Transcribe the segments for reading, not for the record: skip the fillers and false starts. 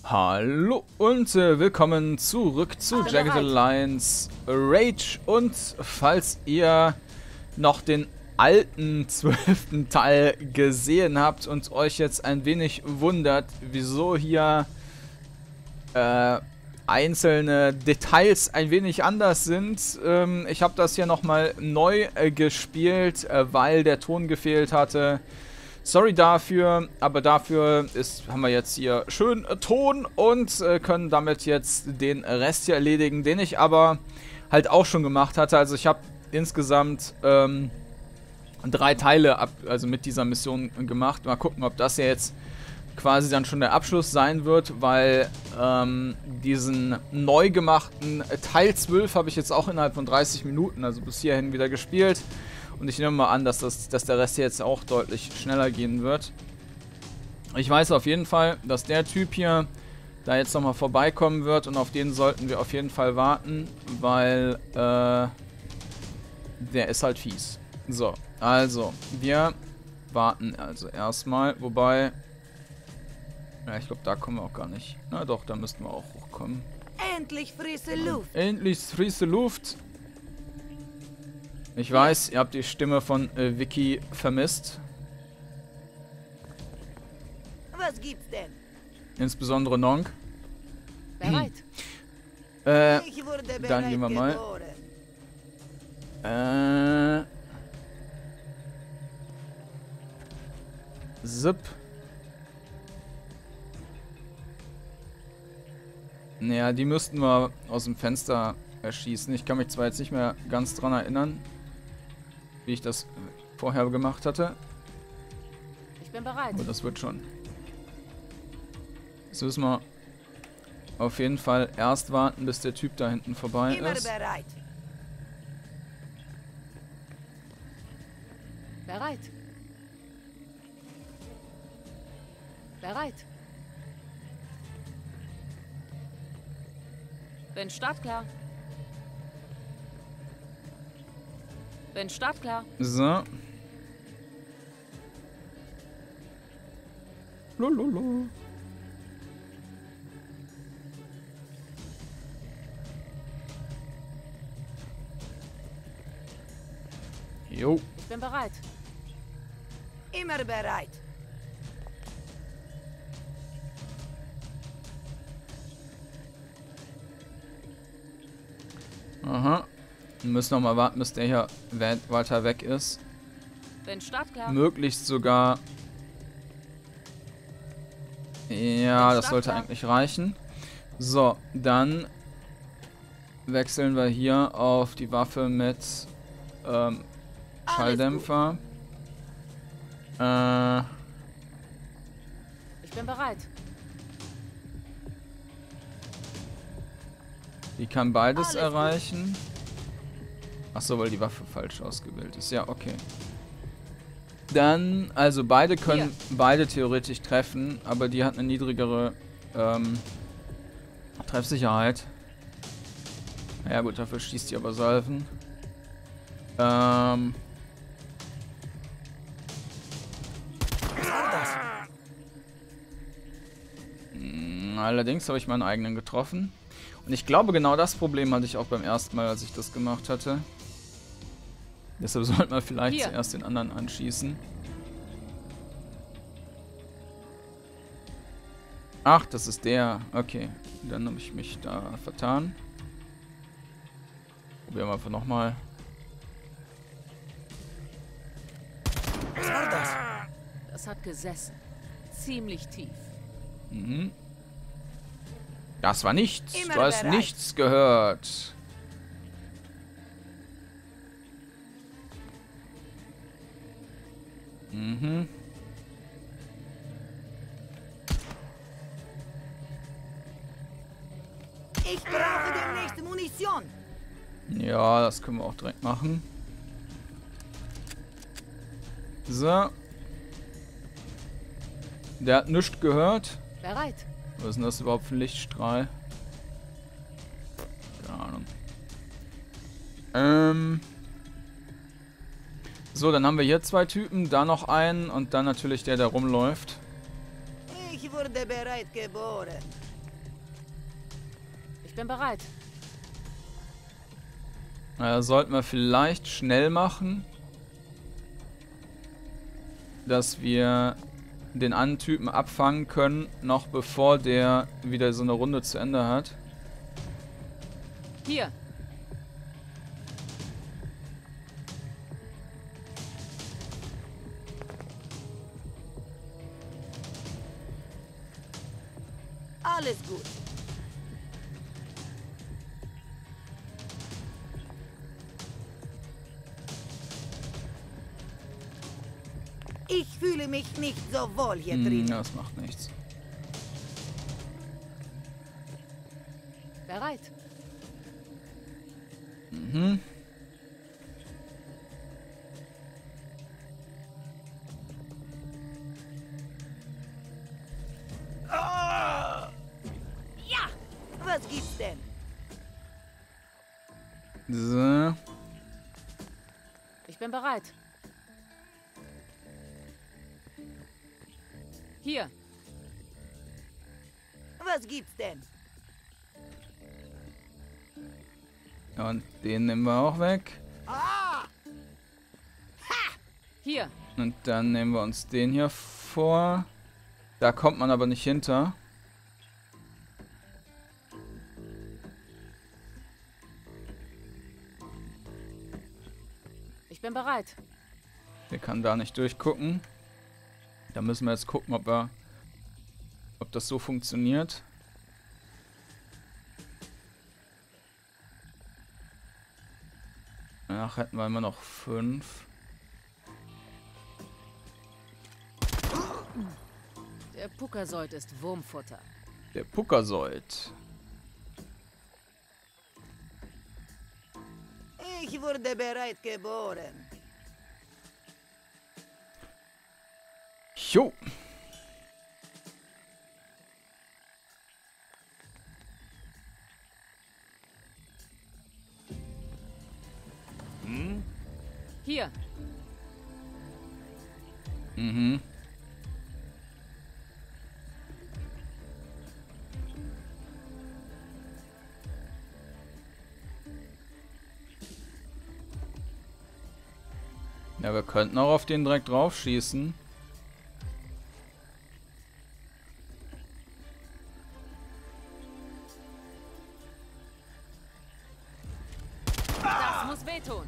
Hallo und willkommen zurück zu Jagged Alliance Rage. Und falls ihr noch den alten 12. Teil gesehen habt und euch jetzt ein wenig wundert, wieso hier einzelne Details ein wenig anders sind, ich habe das hier nochmal neu gespielt, weil der Ton gefehlt hatte. Sorry dafür, aber dafür haben wir jetzt hier schön Ton und können damit jetzt den Rest hier erledigen, den ich aber halt auch schon gemacht hatte. Also ich habe insgesamt 3 Teile also mit dieser Mission gemacht. Mal gucken, ob das ja jetzt quasi dann schon der Abschluss sein wird, weil diesen neu gemachten Teil 12 habe ich jetzt auch innerhalb von 30 Minuten, also bis hierhin wieder gespielt. Und ich nehme mal an, dass der Rest jetzt auch deutlich schneller gehen wird. Ich weiß auf jeden Fall, dass der Typ hier da jetzt nochmal vorbeikommen wird. Und auf den sollten wir auf jeden Fall warten, weil der ist halt fies. So, also wir warten also erstmal. Wobei, ja, ich glaube, da kommen wir auch gar nicht. Na doch, da müssten wir auch hochkommen. Endlich frische Luft. Endlich frische Luft. Ich weiß, ihr habt die Stimme von Vicky vermisst. Was gibt's denn? Insbesondere Nonk. Bereit. Ich wurde dann bereit gehen wir mal. Geboren. Zip. Naja, die müssten wir aus dem Fenster erschießen. Ich kann mich zwar jetzt nicht mehr ganz dran erinnern, wie ich das vorher gemacht hatte. Ich bin bereit. Aber das wird schon. Jetzt müssen wir auf jeden Fall erst warten, bis der Typ da hinten vorbei Immer ist. bereit. Bereit. Bereit. Bin startklar. Bin startklar. So. Lololo. Jo. Ich bin bereit. Immer bereit. Aha. Wir müssen noch mal warten, bis der hier weiter weg ist. Bin startklar. Möglichst sogar. Ja, das sollte eigentlich reichen. So, dann wechseln wir hier auf die Waffe mit Schalldämpfer. Ich bin bereit. Die kann beides erreichen. Achso, weil die Waffe falsch ausgewählt ist. Ja, okay. Dann, also beide können beide theoretisch treffen, aber die hat eine niedrigere Treffsicherheit. Ja gut, dafür schießt die aber Salven. Allerdings habe ich meinen eigenen getroffen. Und ich glaube, genau das Problem hatte ich auch beim ersten Mal, als ich das gemacht hatte. Deshalb sollte man vielleicht zuerst den anderen anschießen. Ach, das ist der. Okay, dann habe ich mich da vertan. Probieren wir einfach nochmal. Was war das? Das hat gesessen. Ziemlich tief. Mhm. Das war nichts. Immer Du hast bereit. nichts gehört. Mhm. Ich brauche demnächst Munition. Ja, das können wir auch direkt machen. So. Der hat nichts gehört. Bereit. Was ist denn das überhaupt für ein Lichtstrahl? Keine Ahnung. So, dann haben wir hier 2 Typen, da noch einen und dann natürlich der rumläuft. Ich wurde bereit geboren. bin bereit. Sollten wir vielleicht schnell machen, dass wir den anderen Typen abfangen können, noch bevor der wieder so eine Runde zu Ende hat. Hier. Alles gut. Ich fühle mich nicht so wohl hier drin. Das macht nichts. Bereit. Mhm. Ja! Was gibt's denn? So. Ich bin bereit. Hier. Was gibt's denn? Und den nehmen wir auch weg. Ah! Hier. Und dann nehmen wir uns den hier vor. Da kommt man aber nicht hinter. Ich bin bereit. Der kann da nicht durchgucken. Da müssen wir jetzt gucken, ob das so funktioniert. Ach, hätten wir immer noch 5. Der Puckersold ist Wurmfutter. Der Puckersold. Ich wurde bereit geboren. Jo. Hier. Mhm. Ja, wir könnten auch auf den direkt drauf schießen. Das muss wehtun.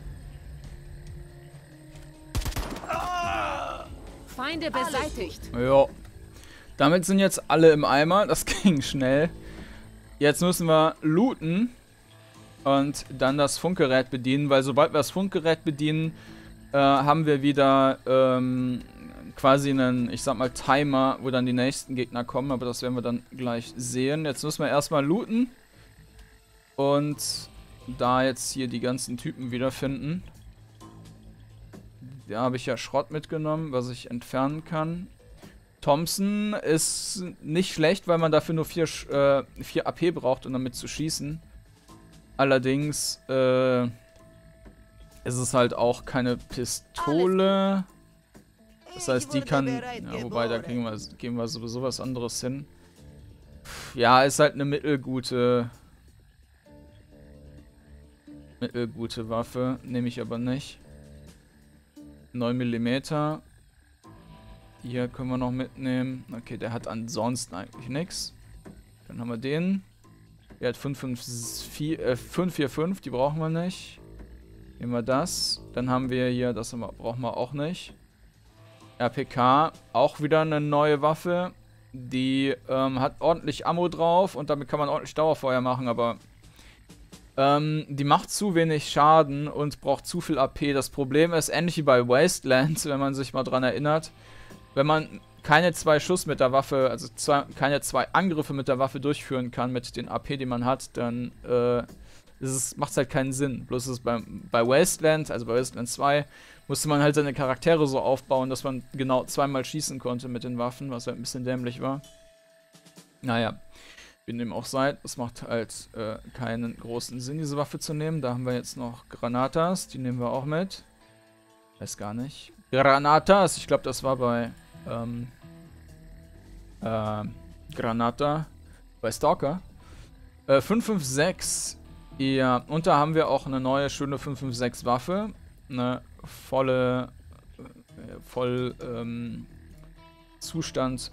Feinde beseitigt. Ja. Damit sind jetzt alle im Eimer. Das ging schnell. Jetzt müssen wir looten und dann das Funkgerät bedienen, weil sobald wir das Funkgerät bedienen, haben wir wieder quasi einen, ich sag mal, Timer, wo dann die nächsten Gegner kommen, aber das werden wir dann gleich sehen. Jetzt müssen wir erstmal looten und da jetzt hier die ganzen Typen wiederfinden. Da habe ich ja Schrott mitgenommen, was ich entfernen kann. Thompson ist nicht schlecht, weil man dafür nur 4 AP braucht, um damit zu schießen. Allerdings ist es halt auch keine Pistole. Das heißt, die kann... Ja, wobei, da geben wir sowieso was anderes hin. Ja, ist halt eine mittelgute Waffe. Nehme ich aber nicht. 9 mm. Hier können wir noch mitnehmen. Okay, der hat ansonsten eigentlich nichts. Dann haben wir den. Der hat 545, die brauchen wir nicht. Nehmen wir das. Dann haben wir hier, das brauchen wir auch nicht. RPK, auch wieder eine neue Waffe. Die hat ordentlich Ammo drauf und damit kann man ordentlich Dauerfeuer machen, aber die macht zu wenig Schaden und braucht zu viel AP. Das Problem ist, ähnlich wie bei Wasteland, wenn man sich mal dran erinnert, wenn man keine 2 Schuss mit der Waffe, also keine 2 Angriffe mit der Waffe durchführen kann mit den AP, die man hat, dann macht es halt keinen Sinn. Bloß ist es bei Wasteland, also bei Wasteland 2, musste man halt seine Charaktere so aufbauen, dass man genau 2-mal schießen konnte mit den Waffen, was halt ein bisschen dämlich war. Naja, wie dem auch sei, es macht halt keinen großen Sinn, diese Waffe zu nehmen. Da haben wir jetzt noch Granatas, die nehmen wir auch mit. Weiß gar nicht. Granatas, ich glaube, das war bei Granata, bei Stalker. 556. Ja, und da haben wir auch eine neue, schöne 556 Waffe. Eine voll Zustand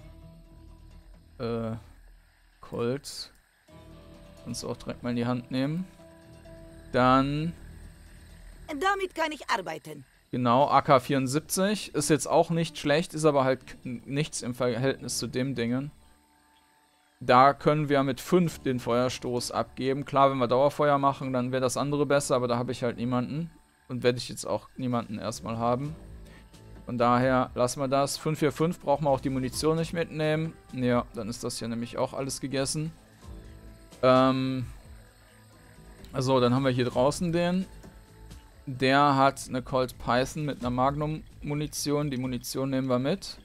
Colt. Kannst du auch direkt mal in die Hand nehmen. Dann Damit kann ich arbeiten. genau, AK-74 ist jetzt auch nicht schlecht, ist aber halt nichts im Verhältnis zu dem Dingen. Da können wir mit 5 den Feuerstoß abgeben. Klar, wenn wir Dauerfeuer machen, dann wäre das andere besser, aber da habe ich halt niemanden. Und werde ich jetzt auch niemanden erstmal haben. Von daher lassen wir das. 545 brauchen wir auch die Munition nicht mitnehmen. Ja, dann ist das hier nämlich auch alles gegessen. Also, dann haben wir hier draußen den. Der hat eine Colt Python mit einer Magnum-Munition. Die Munition nehmen wir mit.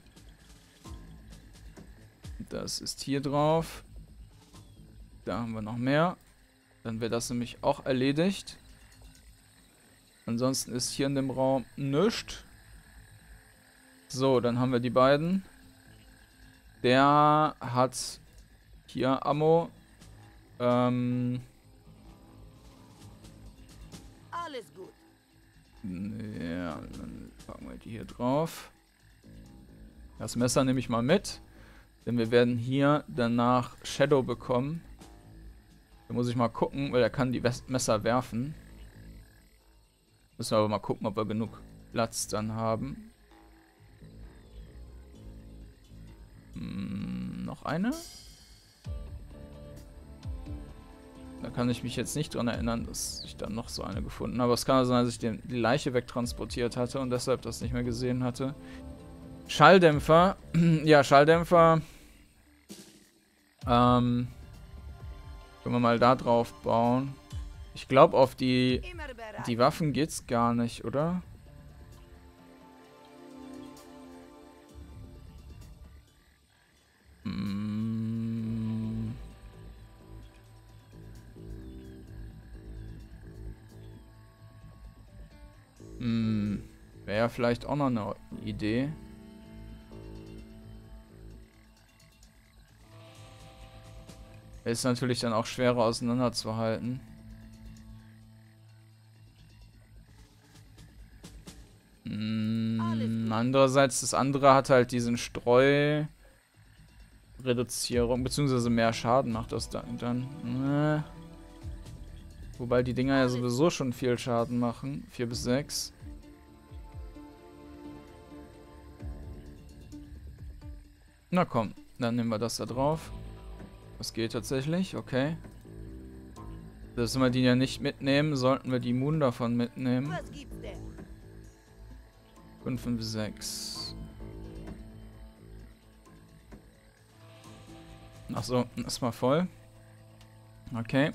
Das ist hier drauf. Da haben wir noch mehr. Dann wäre das nämlich auch erledigt. Ansonsten ist hier in dem Raum nichts. So, dann haben wir die beiden. Der hat hier Ammo. Alles gut. Ja, dann packen wir die hier drauf. Das Messer nehme ich mal mit. Denn wir werden hier danach Shadow bekommen. Da muss ich mal gucken, weil er kann die Messer werfen. Müssen wir aber mal gucken, ob wir genug Platz dann haben. Noch eine? Da kann ich mich jetzt nicht dran erinnern, dass ich dann noch so eine gefunden habe. Aber es kann sein, dass ich die Leiche wegtransportiert hatte und deshalb das nicht mehr gesehen hatte. Schalldämpfer. Ja, Schalldämpfer. Können wir mal da drauf bauen. Ich glaube, auf die Waffen geht's gar nicht, oder? Wäre ja vielleicht auch noch eine Idee. Ist natürlich dann auch schwerer auseinanderzuhalten. Andererseits, das andere hat halt diesen Streureduzierung, beziehungsweise mehr Schaden macht das dann. Wobei die Dinger ja sowieso schon viel Schaden machen. 4 bis 6. Na komm, dann nehmen wir das da drauf. Das geht tatsächlich, okay. Dass wir die ja nicht mitnehmen, sollten wir die Moon davon mitnehmen. Was gibt's denn? 5, 5, 6. Achso, ist mal voll. Okay.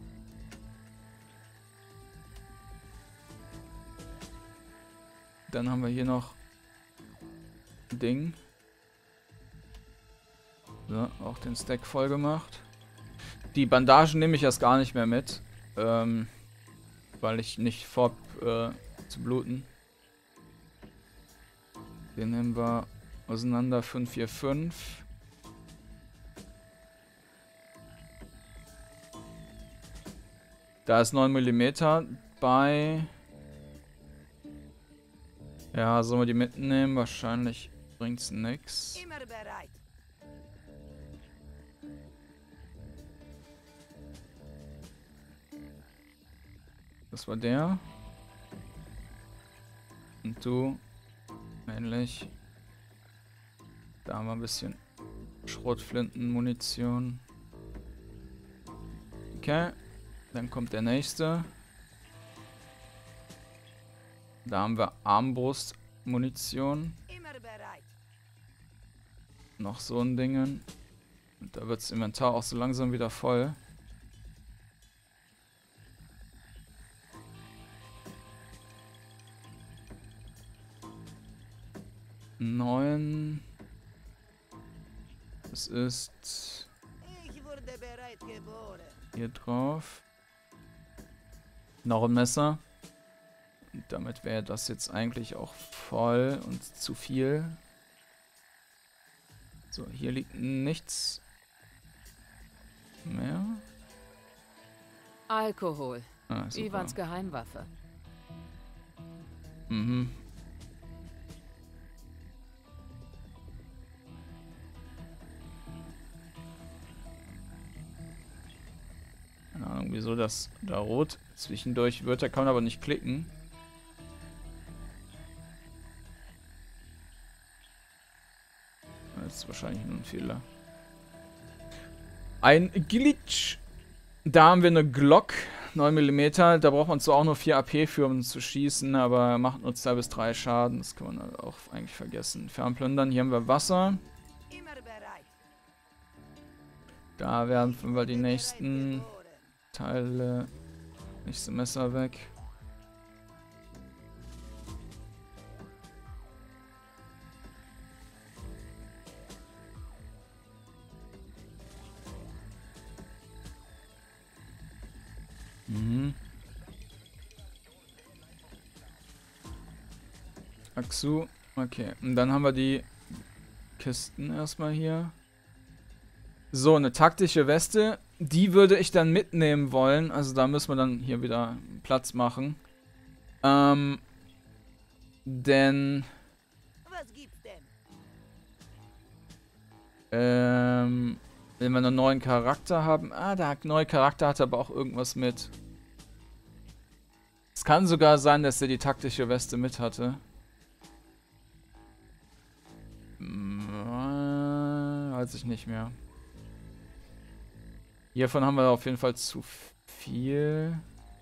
Dann haben wir hier noch ein Ding. So, auch den Stack voll gemacht. Die Bandagen nehme ich erst gar nicht mehr mit. Weil ich nicht vor zu bluten. Den nehmen wir auseinander. 5, 4, 5. Da ist 9 mm bei. Ja, sollen wir die mitnehmen? Wahrscheinlich bringt's nix. Immer bereit. Das war der. Und du. Ähnlich. Da haben wir ein bisschen Schrotflintenmunition. Okay. Dann kommt der nächste. Da haben wir Armbrustmunition. Immer bereit. Noch so ein Ding. Und da wird das Inventar auch so langsam wieder voll. Neun. Das ist Ich wurde bereit geboren. hier drauf. Noch ein Messer. Und damit wäre das jetzt eigentlich auch voll und zu viel. So, hier liegt nichts mehr. Alkohol. Ah, super. Ivans Geheimwaffe. Mhm. Keine Ahnung, wieso das da rot zwischendurch wird. Da kann man aber nicht klicken. Das ist wahrscheinlich nur ein Fehler. Ein Glitch. Da haben wir eine Glock. 9 mm. Da braucht man zwar auch nur 4 AP für, um zu schießen, aber macht nur 2 bis 3 Schaden. Das kann man halt auch eigentlich vergessen. Fernplündern. Hier haben wir Wasser. Immer bereit. Da werfen wir die nächsten Teile. Nächste Messer weg. Mhm. Aksu. Okay. Und dann haben wir die Kisten erstmal hier. So, eine taktische Weste. Die würde ich dann mitnehmen wollen. Also da müssen wir dann hier wieder Platz machen. Denn Was gibt's denn? wenn wir einen neuen Charakter haben. Ah, der neue Charakter hat aber auch irgendwas mit. Es kann sogar sein, dass er die taktische Weste mit hatte. Weiß ich nicht mehr. Hiervon haben wir auf jeden Fall zu viel.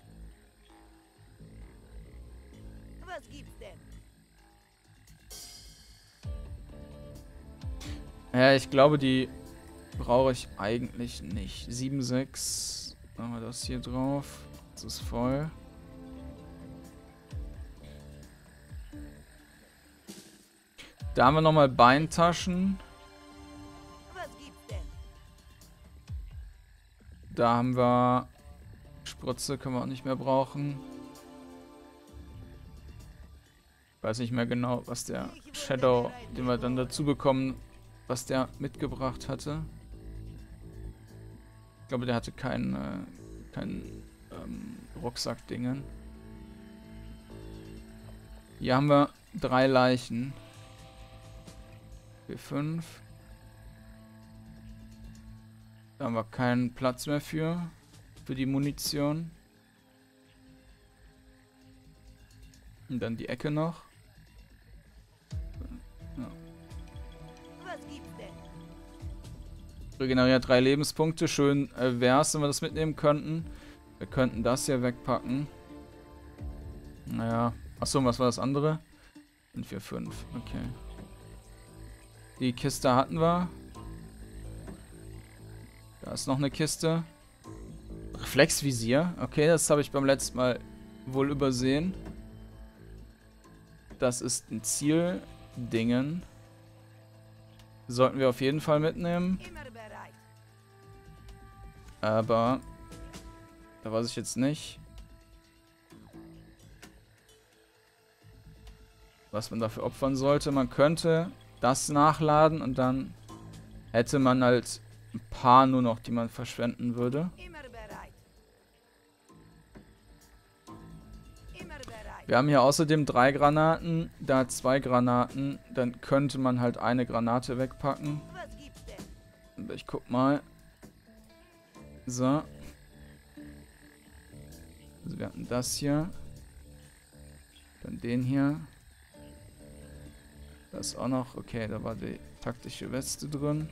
Was gibt's denn? Ja, ich glaube, die brauche ich eigentlich nicht. 7,6. Machen wir das hier drauf. Das ist voll. Da haben wir nochmal Beintaschen. Was gibt's denn? Da haben wir Spritze, können wir auch nicht mehr brauchen. Ich weiß nicht mehr genau, was der Shadow, den wir dann dazu bekommen, was der mitgebracht hatte. Ich glaube, der hatte kein Rucksack-Dingen. Hier haben wir 3 Leichen. 5. Da haben wir keinen Platz mehr für die Munition. Und dann die Ecke noch. Ja. Was gibt's denn? Regeneriert 3 Lebenspunkte. Schön wär's, wenn wir das mitnehmen könnten. Wir könnten das hier wegpacken. Naja. Achso, was war das andere? 5, 4, 5. Okay. Die Kiste hatten wir. Da ist noch eine Kiste. Reflexvisier. Okay, das habe ich beim letzten Mal wohl übersehen. Das ist ein Zieldingen. Sollten wir auf jeden Fall mitnehmen. Immer bereit. Aber da weiß ich jetzt nicht, was man dafür opfern sollte. Man könnte das nachladen und dann hätte man halt ein paar nur noch, die man verschwenden würde. Immer bereit. Immer bereit. Wir haben hier außerdem 3 Granaten, da 2 Granaten. Dann könnte man halt eine Granate wegpacken. Was gibt's denn? Ich guck mal. So. Also wir hatten das hier. Dann den hier. Das auch noch. Okay, da war die taktische Weste drin.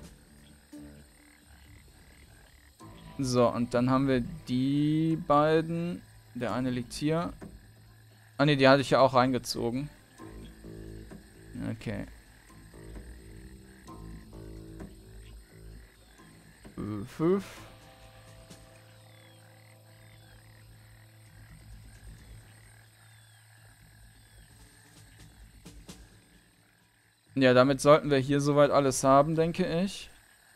So, und dann haben wir die beiden. Der eine liegt hier. Ah ne, die hatte ich ja auch reingezogen. Okay. 5. Ja, damit sollten wir hier soweit alles haben, denke ich.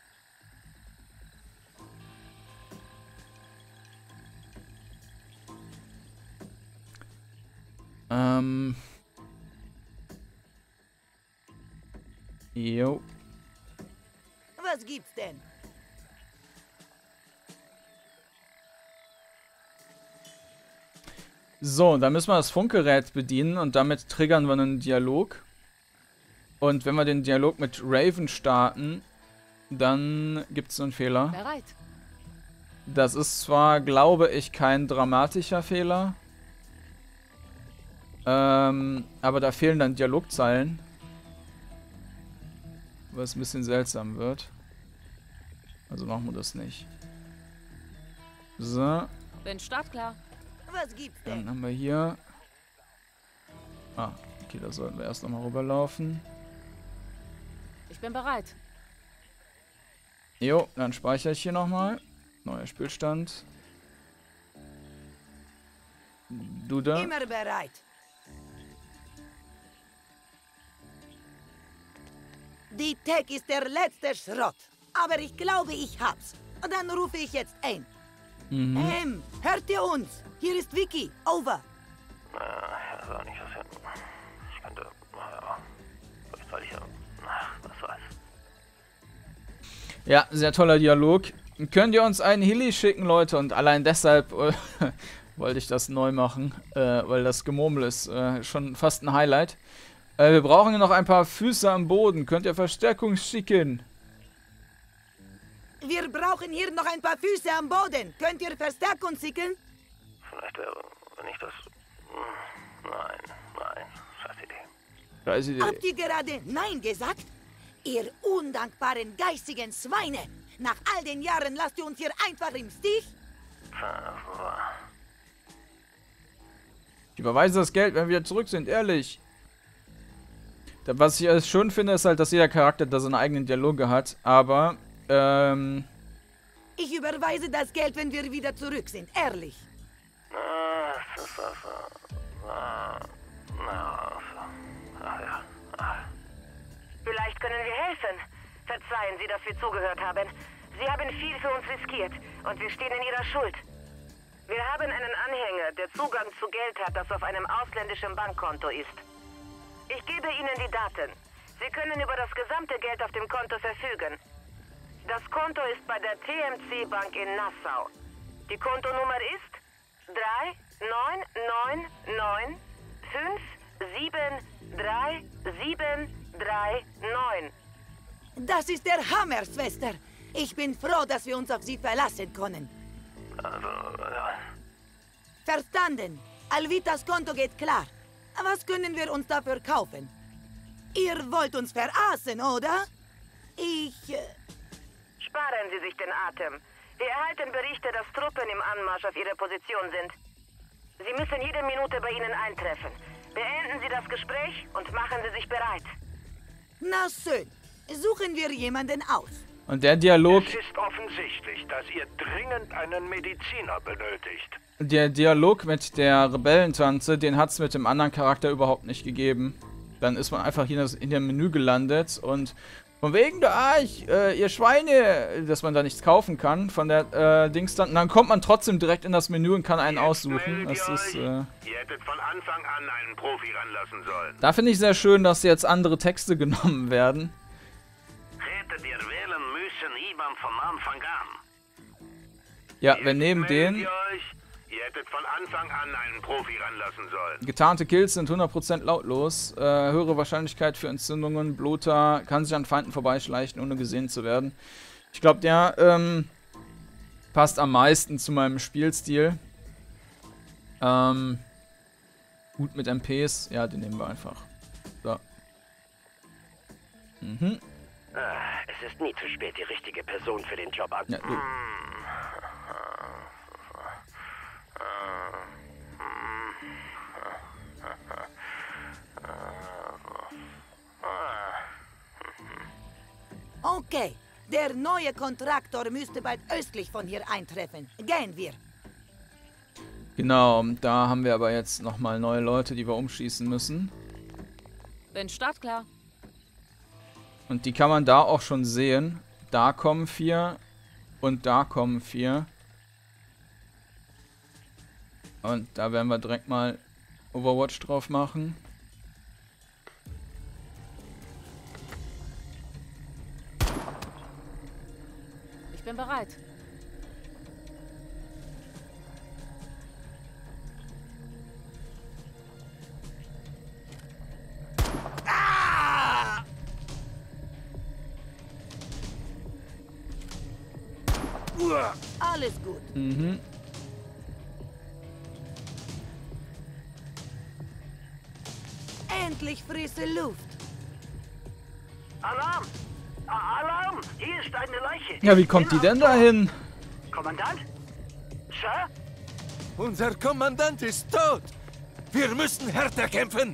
Jo. Was gibt's denn? So, dann müssen wir das Funkgerät bedienen und damit triggern wir einen Dialog. Und wenn wir den Dialog mit Raven starten, dann gibt es einen Fehler. Bereit. Das ist zwar, glaube ich, kein dramatischer Fehler. Aber da fehlen dann Dialogzeilen. Was ein bisschen seltsam wird. Also machen wir das nicht. So, Bin startklar. Was gibt's dann denn? haben wir hier... Ah, okay, da sollten wir erst nochmal rüberlaufen. Ich bin bereit. Jo, dann speichere ich hier nochmal. Neuer Spielstand. Du da? Immer bereit. Die Tech ist der letzte Schrott. Aber ich glaube, ich hab's. Und dann rufe ich jetzt ein. Hört ihr uns? Hier ist Vicky. Over. Also nicht was hinten. Ich könnte, naja, vielleicht soll ich ja, was weiß. Ja, sehr toller Dialog. Könnt ihr uns einen Hilly schicken, Leute? Und allein deshalb wollte ich das neu machen, weil das Gemurmel ist schon fast ein Highlight. Wir brauchen noch ein paar Füße am Boden. Könnt ihr Verstärkung schicken? Wir brauchen hier noch ein paar Füße am Boden. Könnt ihr Verstärkung schicken? Vielleicht, wenn ich das, nein, scheiß Idee. Scheiß Idee. Habt ihr gerade Nein gesagt? Ihr undankbaren geistigen Schweine! Nach all den Jahren lasst ihr uns hier einfach im Stich? Ich überweise das Geld, wenn wir wieder zurück sind, ehrlich. Was ich alles schön finde, ist halt, dass jeder Charakter da seine eigenen Dialoge hat, aber, Ich überweise das Geld, wenn wir wieder zurück sind, ehrlich. Vielleicht können wir helfen. Verzeihen Sie, dass wir zugehört haben. Sie haben viel für uns riskiert und wir stehen in Ihrer Schuld. Wir haben einen Anhänger, der Zugang zu Geld hat, das auf einem ausländischen Bankkonto ist. Ich gebe Ihnen die Daten. Sie können über das gesamte Geld auf dem Konto verfügen. Das Konto ist bei der TMC Bank in Nassau. Die Kontonummer ist 39995737339. Das ist der Hammer, Schwester. Ich bin froh, dass wir uns auf Sie verlassen können. Verstanden. Alvitas Konto geht klar. Was können wir uns dafür kaufen? Ihr wollt uns veraßen, oder? Sparen Sie sich den Atem. Wir erhalten Berichte, dass Truppen im Anmarsch auf Ihre Position sind. Sie müssen jede Minute bei Ihnen eintreffen. Beenden Sie das Gespräch und machen Sie sich bereit. Na schön. Suchen wir jemanden aus. und der Dialog, Es ist offensichtlich, dass ihr dringend einen Mediziner benötigt. der Dialog mit der Rebellentante, den hat es mit dem anderen Charakter überhaupt nicht gegeben. Dann ist man einfach hier in dem Menü gelandet und von wegen der Arch, ihr Schweine, dass man da nichts kaufen kann von der Dings dann. Und dann kommt man trotzdem direkt in das Menü und kann einen aussuchen. Das ist, Ihr hättet von Anfang an einen Profi ranlassen sollen. da finde ich sehr schön, dass jetzt andere Texte genommen werden. Hättet ihr wählen müssen, Ivan von Anfang an. Ja, wir nehmen Meldet den. ihr euch? Ihr hättet von Anfang an einen Profi ranlassen sollen. Getarnte Kills sind 100% lautlos. Höhere Wahrscheinlichkeit für Entzündungen. Bloter kann sich an Feinden vorbeischleichen, ohne gesehen zu werden. Ich glaube, der passt am meisten zu meinem Spielstil. Gut mit MPs. Ja, den nehmen wir einfach. So. Mhm. Es ist nie zu spät, die richtige Person für den Job an. Ja, du. Okay. Der neue Kontraktor müsste bald östlich von hier eintreffen. Gehen wir. Genau, da haben wir aber jetzt nochmal neue Leute, die wir umschießen müssen. Bin startklar. Und die kann man da auch schon sehen. Da kommen 4 und da kommen 4. Und da werden wir direkt mal Overwatch drauf machen. Ich bin bereit. Alles gut. Mhm. Endlich frische Luft. Alarm! Alarm! Hier ist eine Leiche. Ja, wie kommt die denn dahin? Kommandant? Sir? Unser Kommandant ist tot. Wir müssen härter kämpfen.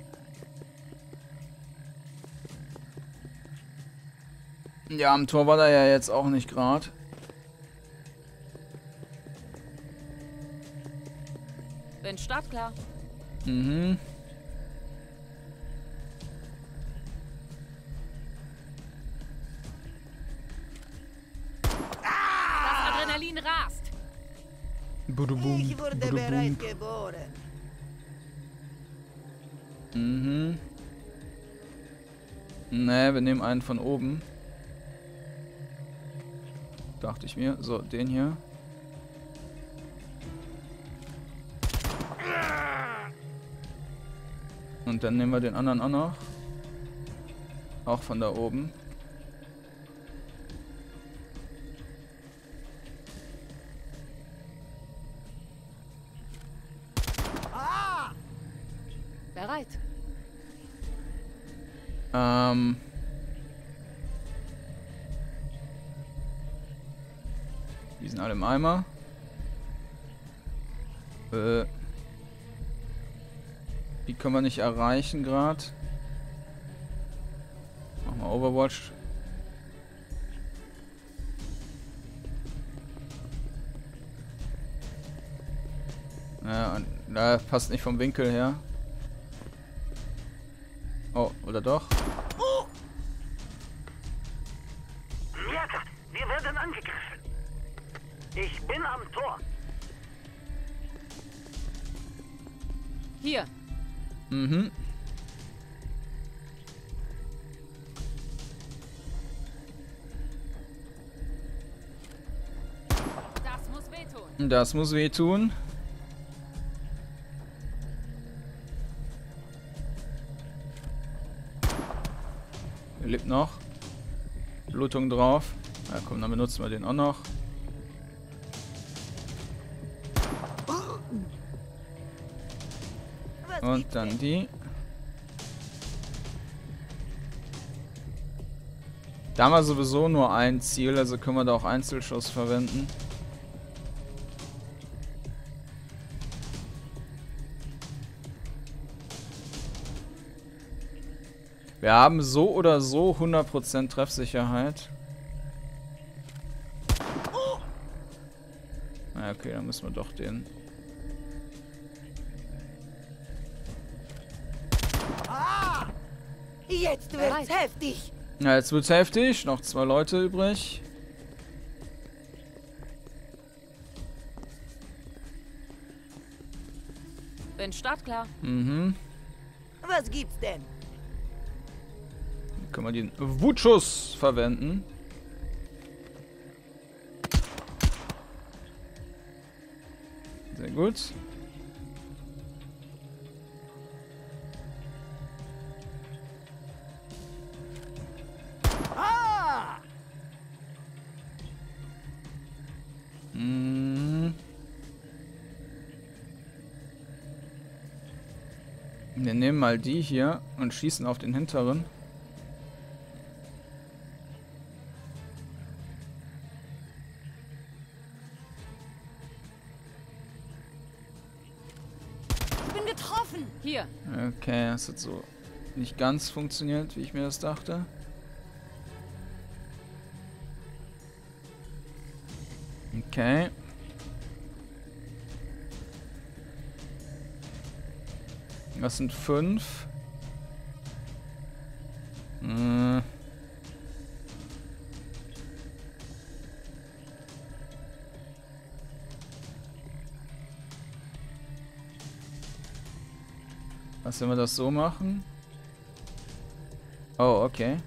Ja, am Tor war er ja jetzt auch nicht gerade. Bin startklar. Mhm. Das Adrenalin rast. Budubum, Ich wurde budubum. bereits geboren. Mhm. Ne, wir nehmen einen von oben. Dachte ich mir. So, den hier. Und dann nehmen wir den anderen auch noch. Auch von da oben. Bereit. Die sind alle im Eimer. Die können wir nicht erreichen gerade. Machen wir Overwatch. Ja, passt nicht vom Winkel her. Oh, oder doch? Merke, wir werden angegriffen. Ich bin am Tor. Hier. Mhm. Das muss wehtun. Das muss wehtun. Er lebt noch. Blutung drauf. Ja komm, dann benutzen wir den auch noch. Was Und gibt's dann denn? die. Da haben wir sowieso nur ein Ziel, also können wir da auch Einzelschuss verwenden. Wir haben so oder so 100% Treffsicherheit. Na okay, dann müssen wir doch den... Jetzt wird's heftig. Na, jetzt wird's heftig. Noch 2 Leute übrig. Bin startklar. Mhm. Was gibt's denn? Dann können wir den Wutschuss verwenden. Sehr gut. Wir nehmen mal die hier und schießen auf den hinteren. Ich bin getroffen. Hier. Okay, das hat so nicht ganz funktioniert, wie ich mir das dachte. Okay. Das sind 5. Was, wenn wir das so machen? Oh, okay.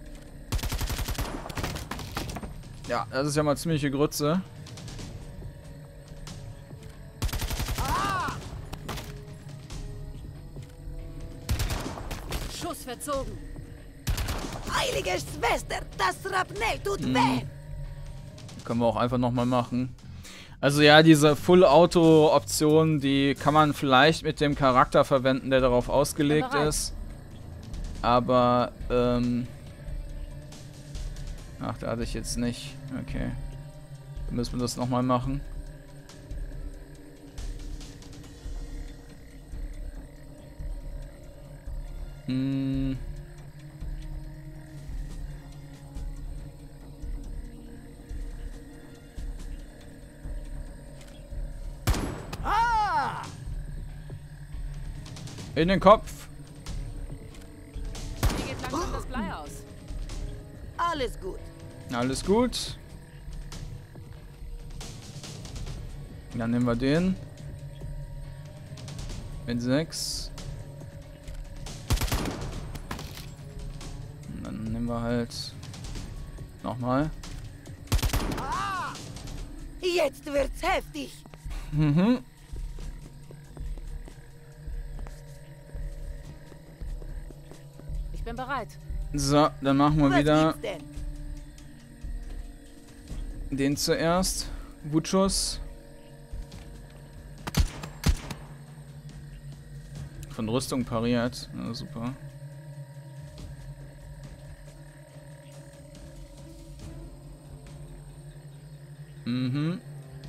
Ja, das ist ja mal ziemliche Grütze. verzogen. Heilige Schwester, das Shrapnel tut weh. Können wir auch einfach nochmal machen. Also ja, diese Full-Auto-Option, die kann man vielleicht mit dem Charakter verwenden, der darauf ausgelegt ist. Aber, ach, da hatte ich jetzt nicht. Okay. Dann müssen wir das nochmal machen. In den Kopf. Hier geht langsam das Blei aus. Alles gut. Alles gut. Dann nehmen wir den. Mit 6. Und dann nehmen wir halt nochmal. Jetzt wird's heftig. Mhm. Ich bin bereit. So, dann machen wir Was wieder gibt's denn? den zuerst. Wutschuss. Von Rüstung pariert. Ja, super. Mhm.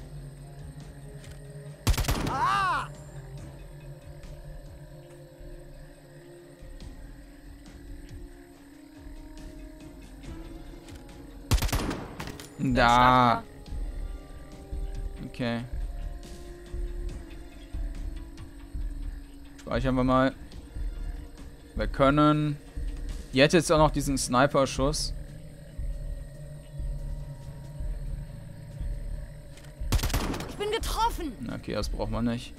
Da. Okay. Speichern wir mal. Wir können. Die hätte jetzt auch noch diesen Sniper-Schuss. Ich bin getroffen. Okay, das braucht man nicht.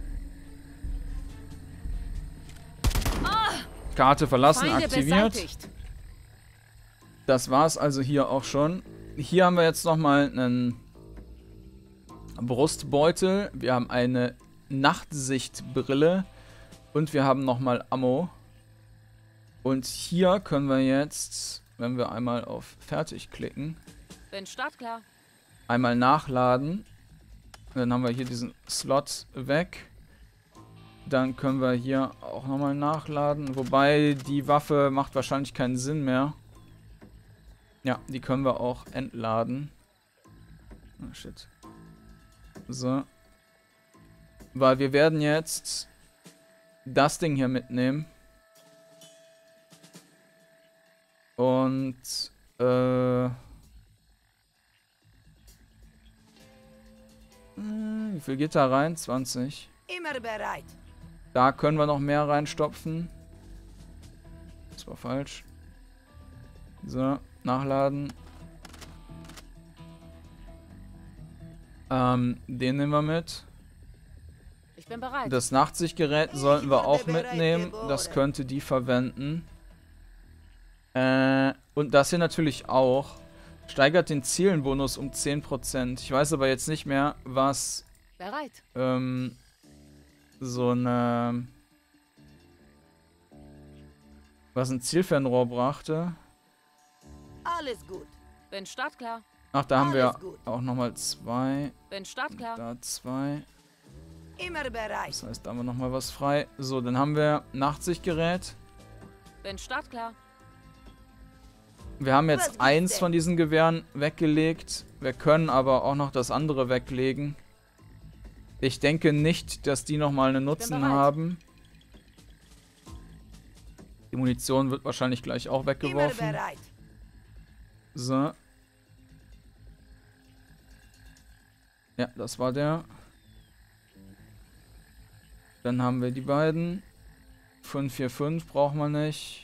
Karte verlassen, Feinde aktiviert. beseitigt. Das war's also hier auch schon. Hier haben wir jetzt nochmal einen Brustbeutel. Wir haben eine Nachtsichtbrille. Und wir haben nochmal Ammo. Und hier können wir jetzt, wenn wir einmal auf Fertig klicken, Bin startklar. einmal nachladen. Dann haben wir hier diesen Slot weg. Dann können wir hier auch nochmal nachladen. Wobei die Waffe macht wahrscheinlich keinen Sinn mehr. Ja, die können wir auch entladen. Oh, shit. So. Weil wir werden jetzt das Ding hier mitnehmen. Und, wie viel geht da rein? 20. Immer bereit. Da können wir noch mehr reinstopfen. Das war falsch. So, nachladen. Den nehmen wir mit. Ich bin bereit. Das Nachtsichtgerät sollten wir auch mitnehmen. Das könnte die verwenden. Und das hier natürlich auch. Steigert den Zielenbonus um 10%. Ich weiß aber jetzt nicht mehr, was Bereit. so eine... Was ein Zielfernrohr brachte. Alles gut. Bin startklar. Ach, da haben wir Alles gut. auch nochmal 2. Bin startklar. Da 2. Immer bereit. Das heißt, da haben wir nochmal was frei. So, dann haben wir Nachtsichtgerät. Bin startklar. Wir haben Was jetzt gibt's eins denn? von diesen Gewehren weggelegt. Wir können aber auch noch das andere weglegen. Ich denke nicht, dass die nochmal einen Nutzen bereit. haben. Die Munition wird wahrscheinlich gleich auch Immer weggeworfen. bereit. So. Ja, das war der. Dann haben wir die beiden. 545 braucht man nicht.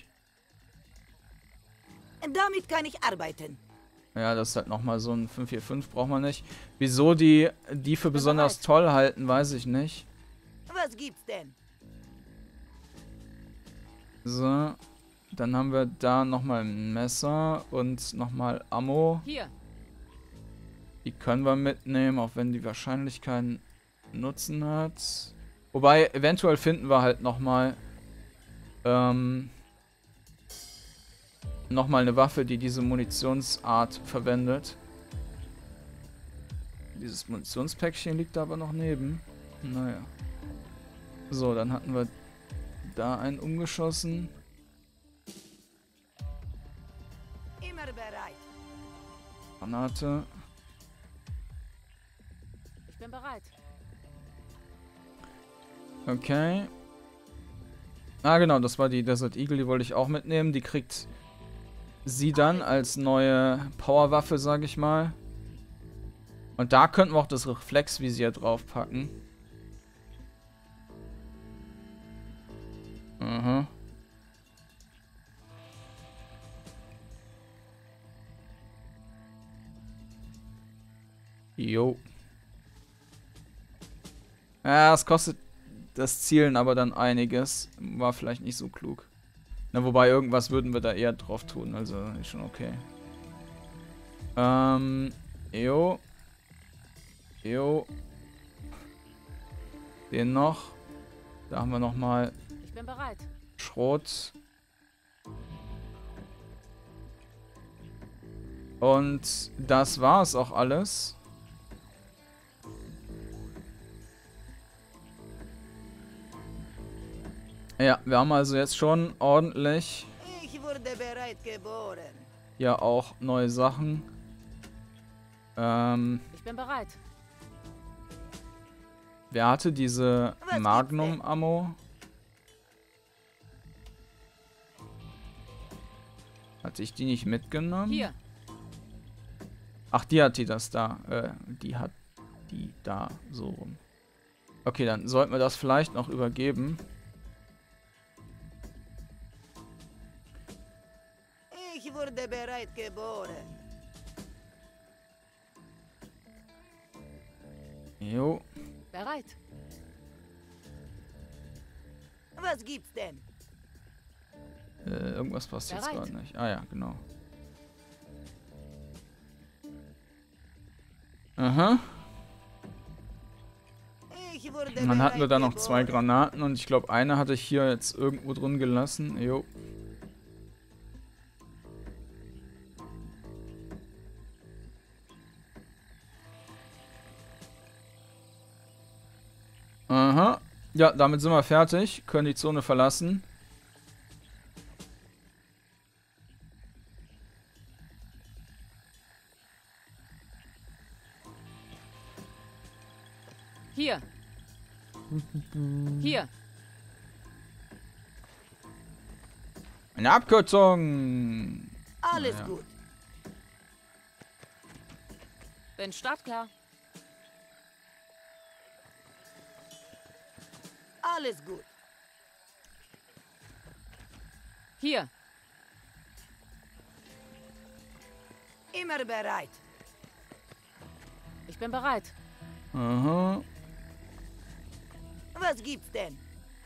Damit kann ich arbeiten. Ja, das ist halt nochmal so ein 545 braucht man nicht. Wieso die für besonders toll halten, weiß ich nicht. Was gibt's denn? So. Dann haben wir da nochmal ein Messer und nochmal Ammo. Hier. Die können wir mitnehmen, auch wenn die wahrscheinlich keinen Nutzen hat. Wobei, eventuell finden wir halt nochmal nochmal eine Waffe, die diese Munitionsart verwendet. Dieses Munitionspäckchen liegt da aber noch neben. Naja. So, dann hatten wir da einen umgeschossen. Immer bereit. Granate. Ich bin bereit. Okay. Ah, genau, das war die Desert Eagle, die wollte ich auch mitnehmen. Die kriegt sie dann als neue Powerwaffe, sag ich mal. Und da könnten wir auch das Reflexvisier draufpacken. Aha. Jo. Ja, es kostet das Zielen aber dann einiges. War vielleicht nicht so klug. Na, wobei irgendwas würden wir da eher drauf tun. Also ist schon okay. Jo. Jo. Den noch. Da haben wir nochmal Ich bin bereit. Schrot. Und das war es auch alles. Ja, wir haben also jetzt schon ordentlich Ich wurde bereit geboren. ja auch neue Sachen. Ich bin bereit. Wer hatte diese Was gibt's Magnum-Ammo? Hatte ich die nicht mitgenommen? Hier. Ach, die hat die das da. Die hat die da so rum. Okay, dann sollten wir das vielleicht noch übergeben. Ich wurde bereit geboren. Jo. Bereit. Was gibt's denn? Irgendwas passt jetzt Bereit. gerade nicht. Ah ja, genau. Aha. Ich wurde Und dann hatten wir da noch bereit 2 geboren. Granaten und ich glaube, eine hatte ich hier jetzt irgendwo drin gelassen. Jo. Aha. Ja, damit sind wir fertig. Können die Zone verlassen. Hier. Hier. Eine Abkürzung. Alles Naja. gut. Bin startklar. Alles gut. Hier. Immer bereit. Ich bin bereit. Aha. Was gibt's denn?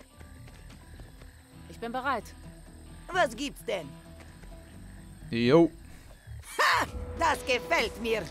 Ich bin bereit. Was gibt's denn? Jo. Das gefällt mir.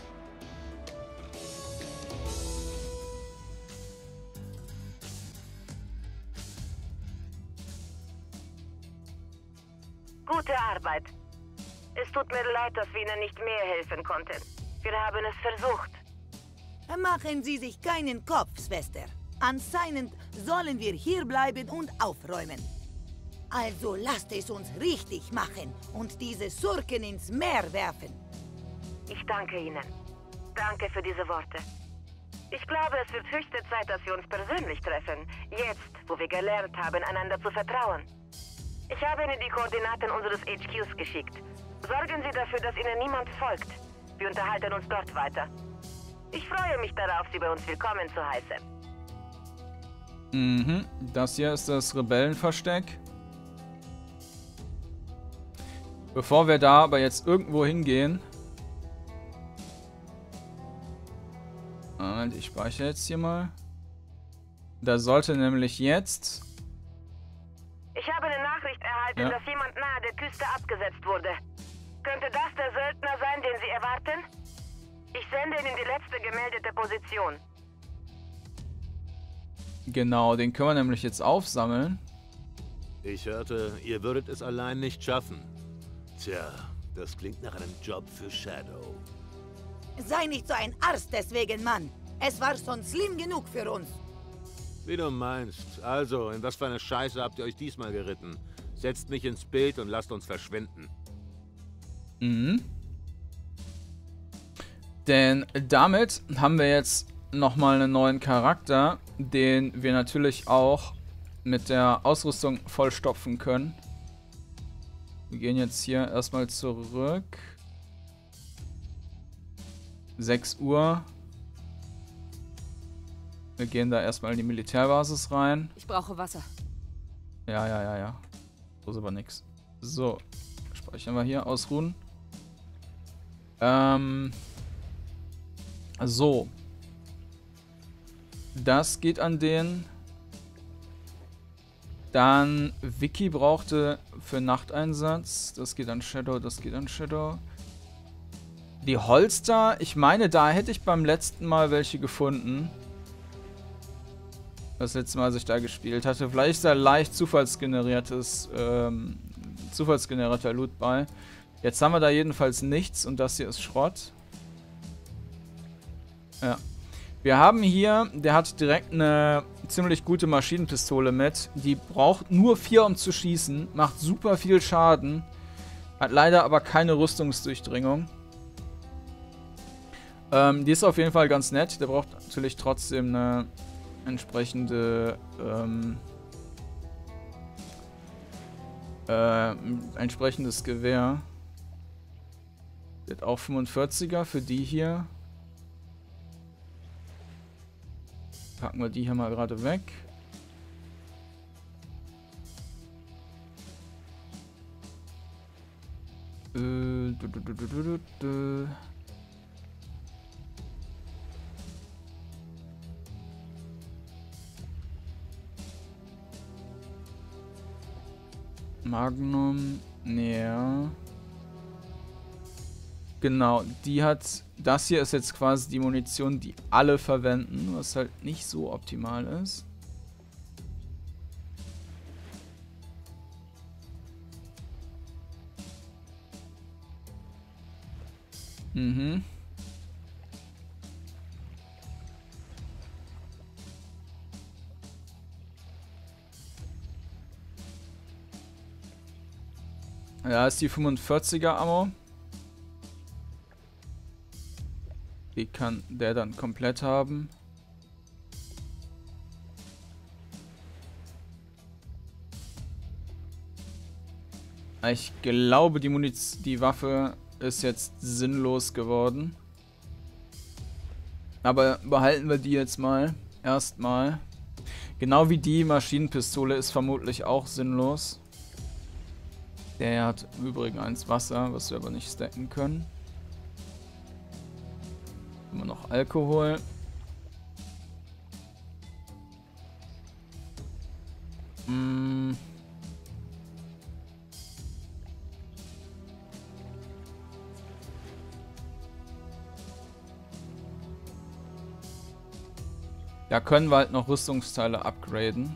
Gute Arbeit. Es tut mir leid, dass wir Ihnen nicht mehr helfen konnten. Wir haben es versucht. Machen Sie sich keinen Kopf, Schwester. Anscheinend sollen wir hier bleiben und aufräumen. Also lasst es uns richtig machen und diese Schurken ins Meer werfen. Ich danke Ihnen. Danke für diese Worte. Ich glaube, es wird höchste Zeit, dass wir uns persönlich treffen. Jetzt, wo wir gelernt haben, einander zu vertrauen. Ich habe Ihnen die Koordinaten unseres HQs geschickt. Sorgen Sie dafür, dass Ihnen niemand folgt. Wir unterhalten uns dort weiter. Ich freue mich darauf, Sie bei uns willkommen zu heißen. Mhm. Das hier ist das Rebellenversteck. Bevor wir da aber jetzt irgendwo hingehen. Moment, ich speichere jetzt hier mal. Da sollte nämlich jetzt... Ich habe eine Nachricht erhalten, Ja. dass jemand nahe der Küste abgesetzt wurde. Könnte das der Söldner sein, den Sie erwarten? Ich sende Ihnen die letzte gemeldete Position. Genau, den können wir nämlich jetzt aufsammeln. Ich hörte, ihr würdet es allein nicht schaffen. Tja, das klingt nach einem Job für Shadow. Sei nicht so ein Arsch deswegen, Mann. Es war schon schlimm genug für uns. Wie du meinst. Also, in was für eine Scheiße habt ihr euch diesmal geritten? Setzt mich ins Bild und lasst uns verschwinden. Mhm. Denn damit haben wir jetzt nochmal einen neuen Charakter, den wir natürlich auch mit der Ausrüstung vollstopfen können. Wir gehen jetzt hier erstmal zurück. 6 Uhr. Wir gehen da erstmal in die Militärbasis rein. Ich brauche Wasser. Ja. So ist aber nix. So. Speichern wir hier. Ausruhen. So. Das geht an den. Dann Vicky brauchte für Nachteinsatz. Das geht an Shadow, das geht an Shadow. Die Holster, ich meine, da hätte ich beim letzten Mal welche gefunden. Das letzte Mal, als ich da gespielt hatte. Vielleicht ist da leicht zufallsgenerierter Loot bei. Jetzt haben wir da jedenfalls nichts und das hier ist Schrott. Ja. Wir haben hier, der hat direkt eine ziemlich gute Maschinenpistole mit. Die braucht nur 4, um zu schießen. Macht super viel Schaden. Hat leider aber keine Rüstungsdurchdringung. Die ist auf jeden Fall ganz nett. Der braucht natürlich trotzdem eine entsprechende entsprechendes Gewehr. Der hat auch 45er für die hier. Packen wir die hier mal gerade weg. Magnum, ja. Genau, die hat... Das hier ist jetzt quasi die Munition, die alle verwenden, was halt nicht so optimal ist. Mhm. Ja, ist die 45er Ammo. Die kann der dann komplett haben. Ich glaube, die Waffe ist jetzt sinnlos geworden. Aber behalten wir die jetzt mal. Erstmal. Genau wie die Maschinenpistole ist vermutlich auch sinnlos. Der hat im Übrigen eins Wasser, was wir aber nicht stacken können. Immer noch Alkohol. Da können wir halt noch Rüstungsteile upgraden.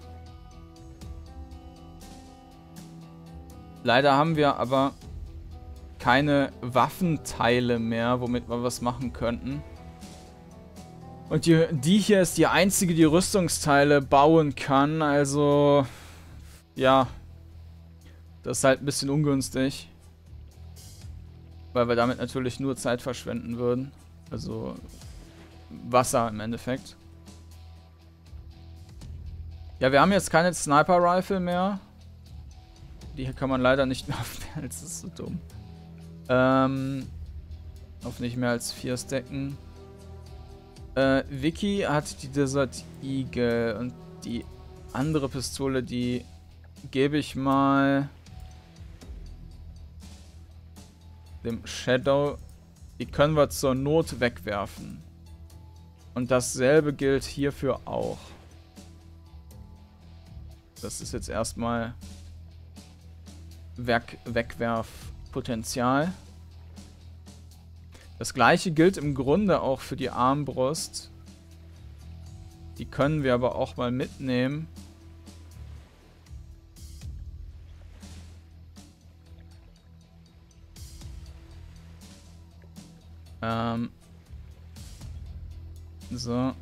Leider haben wir aber keine Waffenteile mehr, womit wir was machen könnten. Und die hier ist die einzige, die Rüstungsteile bauen kann. Also, ja. Das ist halt ein bisschen ungünstig. Weil wir damit natürlich nur Zeit verschwenden würden. Also, Wasser im Endeffekt. Ja, wir haben jetzt keine Sniper-Rifle mehr. Die hier kann man leider nicht mehr aufnehmen. Das ist so dumm. Auf nicht mehr als 4 stacken. Vicky hat die Desert Eagle und die andere Pistole, die gebe ich mal dem Shadow. Die können wir zur Not wegwerfen. Und dasselbe gilt hierfür auch. Das ist jetzt erstmal Wegwerfpotenzial. Das gleiche gilt im Grunde auch für die Armbrust. Die können wir aber auch mal mitnehmen. So.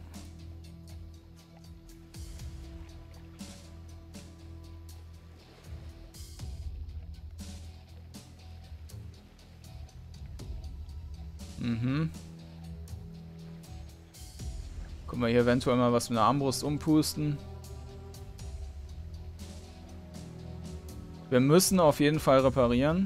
Guck mal, hier eventuell mal was mit einer Armbrust umpusten. Wir müssen auf jeden Fall reparieren.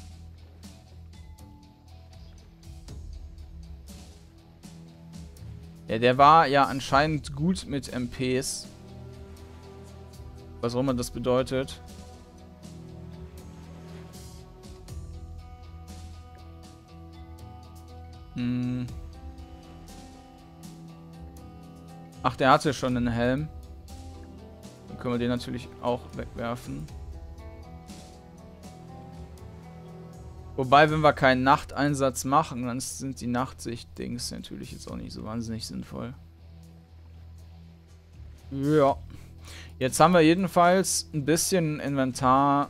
Ja, der war ja anscheinend gut mit MPs. Was auch immer das bedeutet. Ach, der hatte schon einen Helm. Dann können wir den natürlich auch wegwerfen. Wobei, wenn wir keinen Nachteinsatz machen, dann sind die Nachtsicht-Dings natürlich jetzt auch nicht so wahnsinnig sinnvoll. Ja. Jetzt haben wir jedenfalls ein bisschen Inventar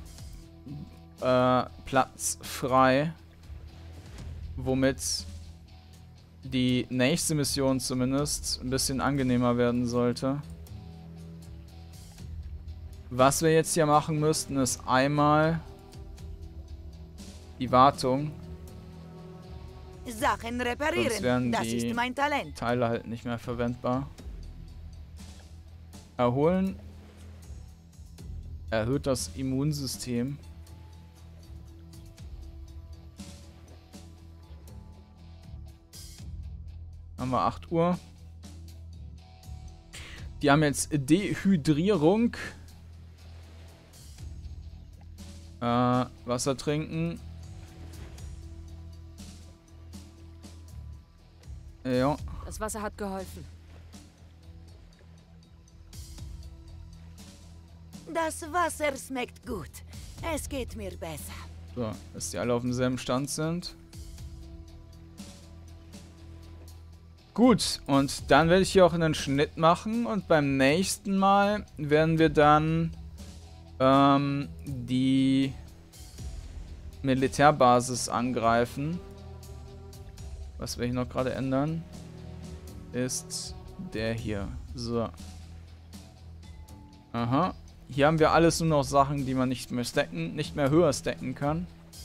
Platz frei. Womit die nächste Mission zumindest ein bisschen angenehmer werden sollte. Was wir jetzt hier machen müssten, ist einmal die Wartung. Sachen Sonst reparieren, wären das die ist mein Talent. Teile halt nicht mehr verwendbar. Erholen. Erhöht das Immunsystem. Haben wir 8 Uhr. Die haben jetzt Dehydrierung. Wasser trinken. Ja. Das Wasser hat geholfen. Das Wasser schmeckt gut. Es geht mir besser. So, dass die alle auf demselben Stand sind. Gut, und dann werde ich hier auch einen Schnitt machen und beim nächsten Mal werden wir dann die Militärbasis angreifen. Was wir hier noch gerade ändern, ist der hier. So. Aha. Hier haben wir alles nur noch Sachen, die man nicht mehr höher stacken kann.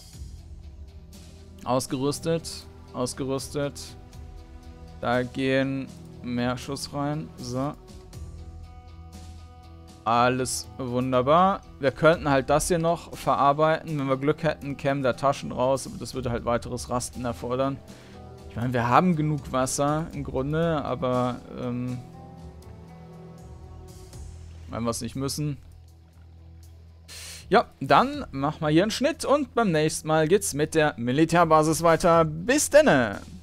Ausgerüstet. Ausgerüstet. Da gehen mehr Schuss rein. So. Alles wunderbar. Wir könnten halt das hier noch verarbeiten. Wenn wir Glück hätten, kämen da Taschen raus. Aber das würde halt weiteres Rasten erfordern. Ich meine, wir haben genug Wasser im Grunde, aber wenn wir es nicht müssen. Ja, dann machen wir hier einen Schnitt und beim nächsten Mal geht's mit der Militärbasis weiter. Bis denne!